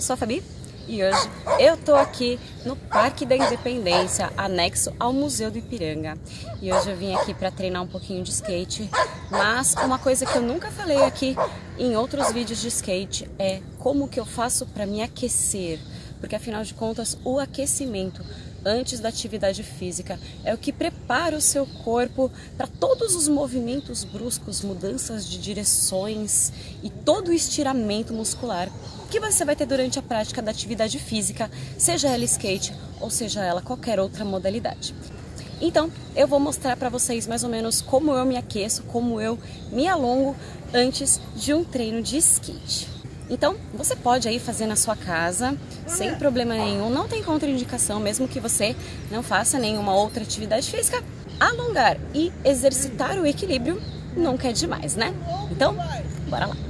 sou a Fabi e hoje eu tô aqui no Parque da Independência, anexo ao Museu do Ipiranga. E hoje eu vim aqui para treinar um pouquinho de skate, mas uma coisa que eu nunca falei aqui em outros vídeos de skate é como que eu faço para me aquecer, porque afinal de contas o aquecimento antes da atividade física é o que prepara o seu corpo para todos os movimentos bruscos, mudanças de direções e todo o estiramento muscular que você vai ter durante a prática da atividade física, seja ela skate ou seja ela qualquer outra modalidade. Então, eu vou mostrar para vocês mais ou menos como eu me aqueço, como eu me alongo antes de um treino de skate. Então, você pode aí fazer na sua casa, sem problema nenhum, não tem contraindicação, mesmo que você não faça nenhuma outra atividade física, alongar e exercitar o equilíbrio nunca é demais, né? Então, bora lá!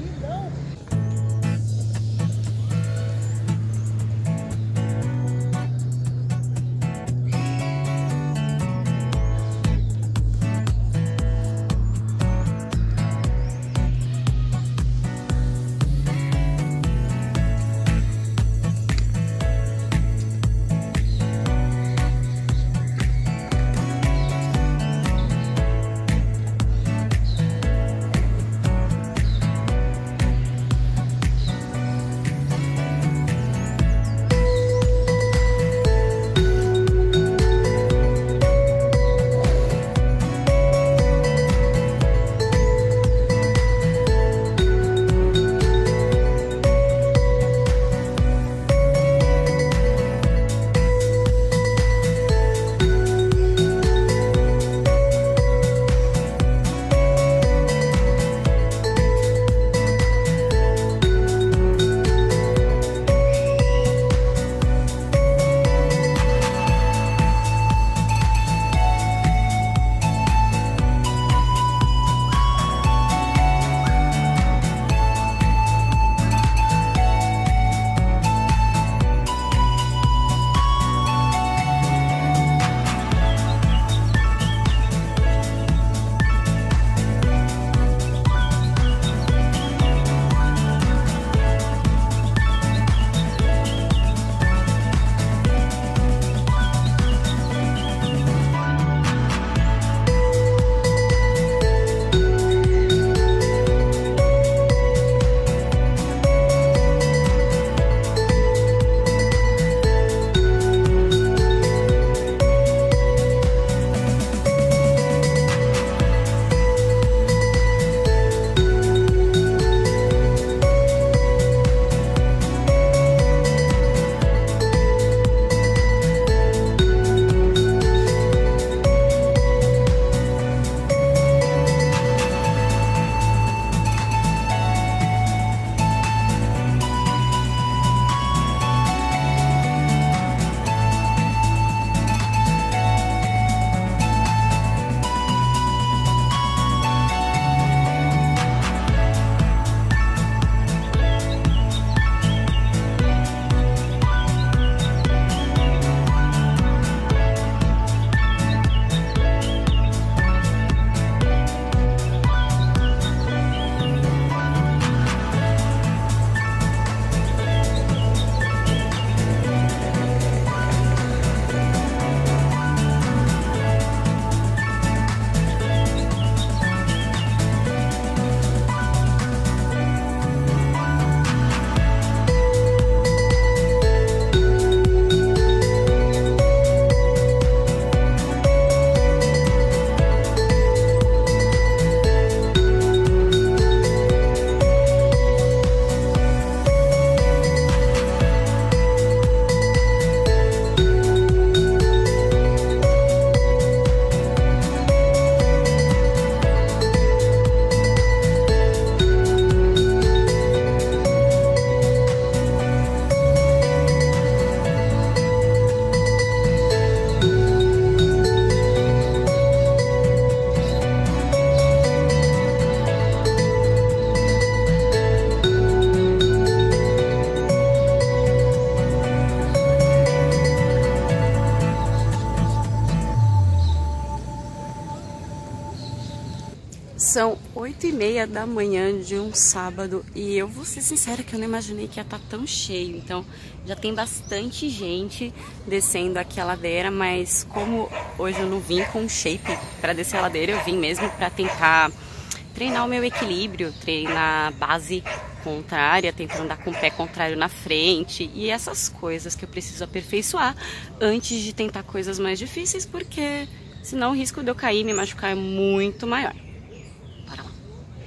São 8h30 da manhã de um sábado e eu vou ser sincera que eu não imaginei que ia estar tão cheio. Então já tem bastante gente descendo aqui a ladeira, mas como hoje eu não vim com shape para descer a ladeira, eu vim mesmo para tentar treinar o meu equilíbrio, treinar a base contrária, tentando andar com o pé contrário na frente e essas coisas que eu preciso aperfeiçoar antes de tentar coisas mais difíceis, porque senão o risco de eu cair e me machucar é muito maior. Bora lá.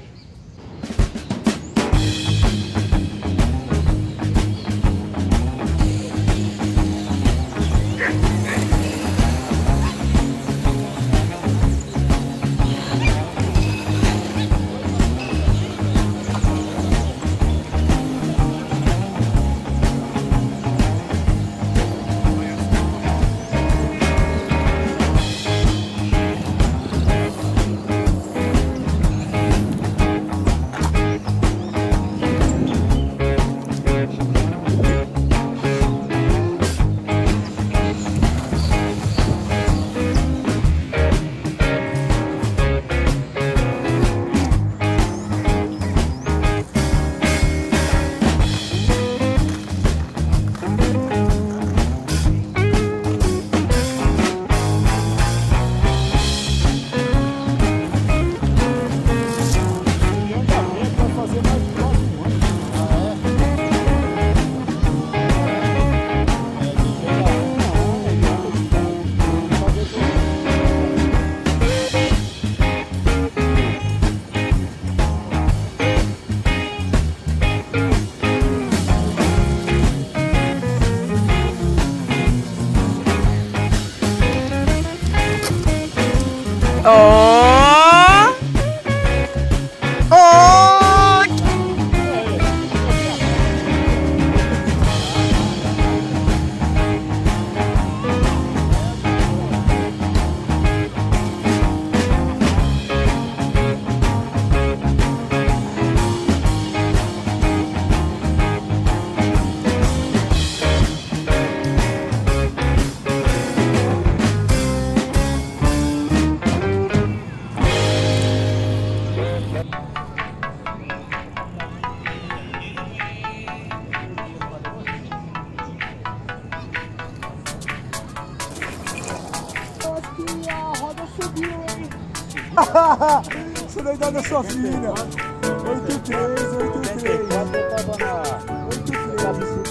Isso daí dá da sua filha. 83, 83. 83.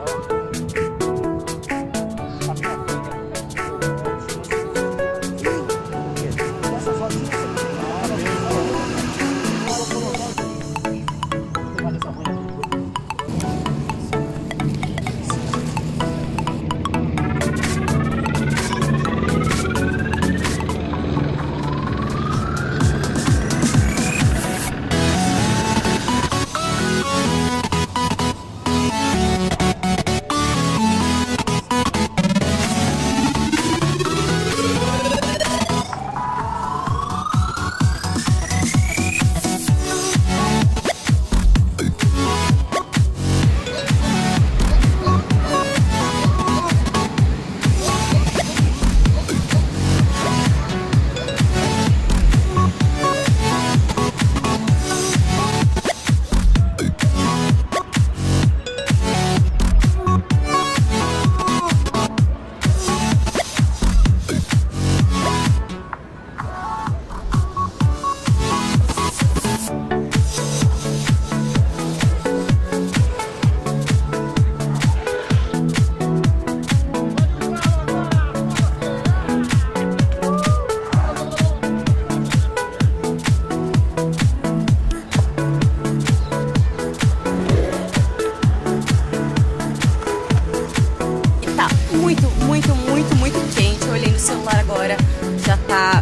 muito quente. Eu olhei no celular agora, já tá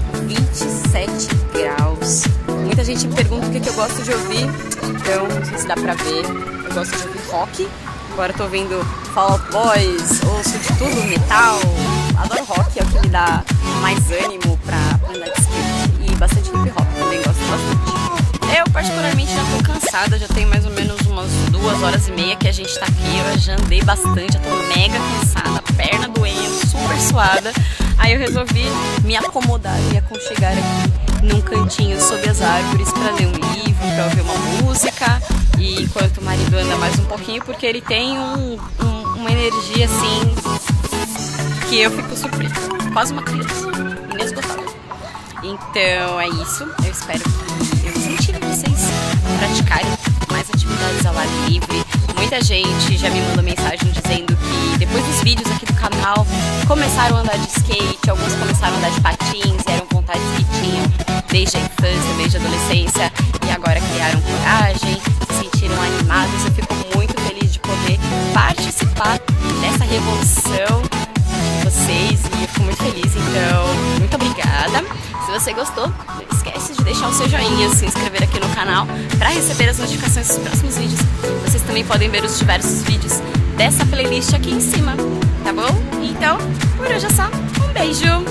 27 graus. Muita gente me pergunta o que eu gosto de ouvir, então não sei se dá pra ver. Eu gosto de ouvir rock. Agora eu tô ouvindo Fall Out Boys, ouço de tudo, metal. Adoro rock, é o que me dá mais ânimo pra andar de skate. E bastante hip hop, também gosto bastante. Eu particularmente já tô cansada, já tem mais ou menos umas 2h30 que a gente tá aqui. Eu já andei bastante, já tô mega cansada, perna doendo, super suada. Aí eu resolvi me acomodar e aconchegar aqui num cantinho sob as árvores para ler um livro, para ouvir uma música, e enquanto o marido anda mais um pouquinho, porque ele tem uma energia assim que eu fico surpresa, quase uma criança, inesgotável. Então é isso, eu espero que eu incentive vocês a praticarem mais atividades ao ar livre. Muita gente já me mandou mensagem dizendo que depois dos vídeos aqui do canal começaram a andar de skate, alguns começaram a andar de patins, eram vontades que tinham desde a infância, desde a adolescência, e agora criaram coragem, se sentiram animados. Eu fico muito feliz de poder participar dessa revolução de vocês e eu fico muito feliz, então muito obrigada. Se você gostou, não esquece de deixar o seu joinha, se inscrever aqui no canal para receber as notificações dos próximos vídeos. Vocês também podem ver os diversos vídeos dessa playlist aqui em cima, tá bom? Então, por hoje é só. Um beijo!